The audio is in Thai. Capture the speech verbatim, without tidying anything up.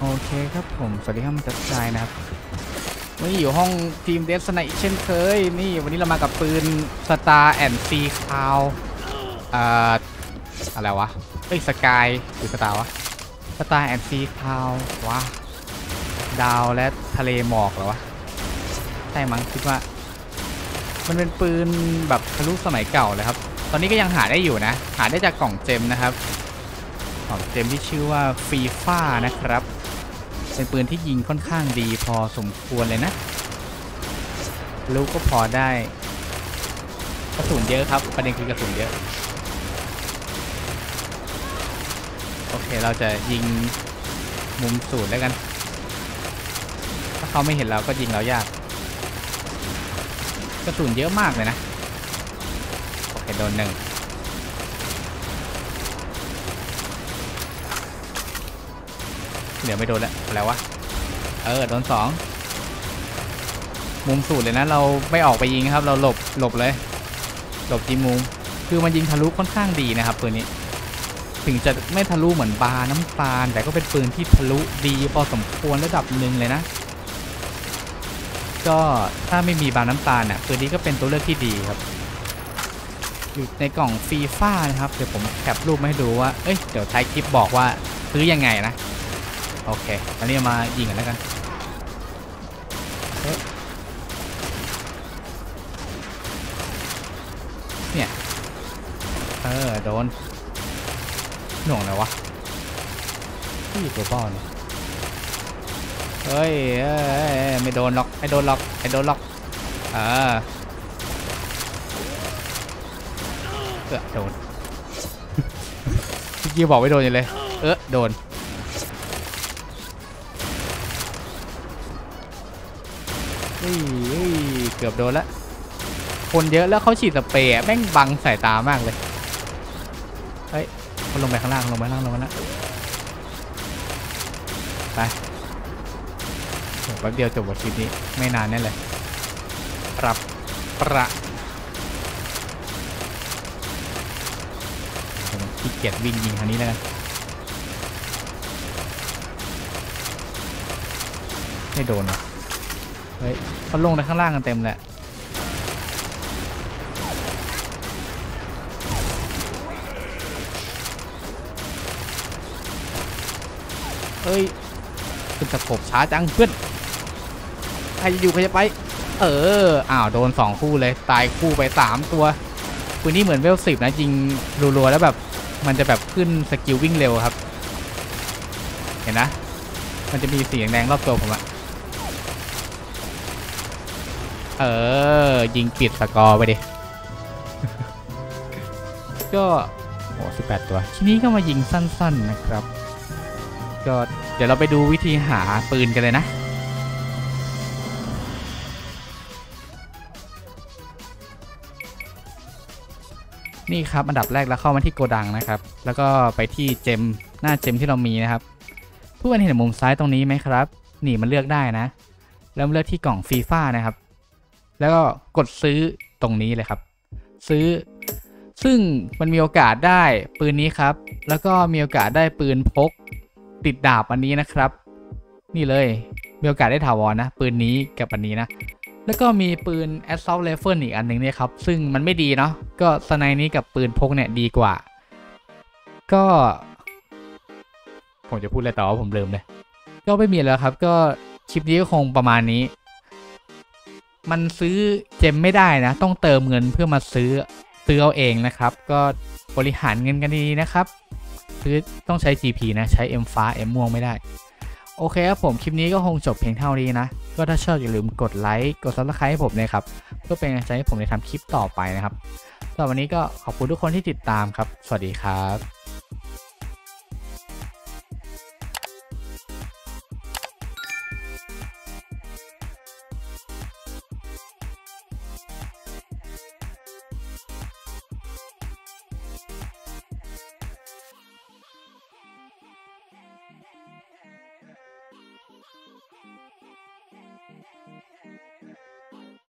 โอเคครับผมสวัสดีครับมันจะใจนะครับวันนี้อยู่ห้องทีมเดฟสไนเช่นเคยนี่วันนี้เรามากับปืน Star and Sea Cloud อ่าอะไรวะเอ้ยสกายหรือสตาร์วะ Star and Sea Cloud ว้าดาวและทะเลหมอกเหรอวะใช่มั้งคิดว่ามันเป็นปืนแบบทะลุสมัยเก่าเลยครับตอนนี้ก็ยังหาได้อยู่นะหาได้จากกล่องเจมนะครับกล่องเจมที่ชื่อว่าฟีฟ่านะครับเป็นปืนที่ยิงค่อนข้างดีพอสมควรเลยนะลูกก็พอได้กระสุนเยอะครับประเด็นคือกระสุนเยอะโอเคเราจะยิงมุมสูตรแล้วกันถ้าเขาไม่เห็นเราก็ยิงเรายากกระสุนเยอะมากเลยนะโอเคโดนหนึ่งเดี๋ยวไม่โดนแล้วอะไรวะเออโดนสองมุมสูดเลยนะเราไม่ออกไปยิงครับเราหลบหลบเลยหลบจีมุมคือมันยิงทะลุค่อนข้างดีนะครับปืนนี้ถึงจะไม่ทะลุเหมือนบาน้ำตาลแต่ก็เป็นปืนที่ทะลุดีพอสมควรระดับหนึ่งเลยนะก็ถ้าไม่มีบาน้ำตาลเนี่ยปืนนี้ก็เป็นตัวเลือกที่ดีครับอยู่ในกล่องฟีฟ่านะครับเดี๋ยวผมแคปรูปมาให้ดูว่าเอ้ยเดี๋ยวท้ายคลิปบอกว่าซื้อยังไงนะโอเคตอนนี้มายิงกันแล้วกันเนี่ยเออโดนหน่วงเลยวะที่ตัวป้อนเฮ้ยเอ้ยไม่โดนหรอกไม่โดนหรอกไม่โดนหรอกเออเออโดนพี่กี้บอกไม่โดนอยู่เลยเออโดนเกือบโดนแล้วคนเยอะแล้วเขาฉีดสเปรย์แม่งบังสายตามากเลยเฮ้ยคนลงไปข้างล่างลงไปข้างล่างลงมาแล้วไปแป๊บเดียวจบบทคลิปนี้ไม่นานแน่เลยปรับประขี้เกียจวิ่งยิงทางนี้แล้วกันไม่โดนอ่ะเฮ้ยเขาลงไปข้างล่างกันเต็มแหละเอ้ยขึ้นตะขบช้าจังเพื่อนใครจะอยู่ใครจะไปเอออ้าวโดนสองคู่เลยตายคู่ไปสามตัวปืนนี้เหมือนเวลสิบนะยิงรัวๆแล้วแบบมันจะแบบขึ้นสกิลวิ่งเร็วครับเห็นนะมันจะมีสีแดงๆรอบตัวผมอะเออยิงปิดสกอร์ไปดิก็โอ้สิบแปดตัวทีนี้ก็มายิงสั้นๆนะครับก็เดี๋ยวเราไปดูวิธีหาปืนกันเลยนะนี่ครับอันดับแรกเราเข้ามาที่โกดังนะครับแล้วก็ไปที่เจมหน้าเจมที่เรามีนะครับผู้กันเห็นมุมซ้ายตรงนี้ไหมครับนี่มันเลือกได้นะแล้วเลือกที่กล่องฟีฟ่านะครับแล้วก็กดซื้อตรงนี้เลยครับซื้อซึ่งมันมีโอกาสได้ปืนนี้ครับแล้วก็มีโอกาสได้ปืนพกติดดาบอันนี้นะครับนี่เลยมีโอกาสได้ถาวรนะปืนนี้กับอันนี้นะแล้วก็มีปืน Assault Rifle อีกอันหนึ่งเนี่ยครับซึ่งมันไม่ดีเนาะก็สไนนี้กับปืนพกเนี่ยดีกว่าก็ผมจะพูดอะไรต่อว่าผมลืมเลยก็ไม่มีแล้วครับก็คลิปนี้ก็คงประมาณนี้มันซื้อเจมไม่ได้นะต้องเติมเงินเพื่อมาซื้อซื้อเอาเองนะครับก็บริหารเงินกันดีๆนะครับคือต้องใช้ จี พี นะใช้ M ฟ้า M ม่วงไม่ได้โอเคครับผมคลิปนี้ก็คงจบเพียงเท่านี้นะก็ถ้าชอบอย่าลืมกดไลค์กด ซับสไครบ์ ให้ผมนะครับเพื่อเป็นกำลังใจให้ผมในทำคลิปต่อไปนะครับสำหรับวันนี้ก็ขอบคุณทุกคนที่ติดตามครับสวัสดีครับ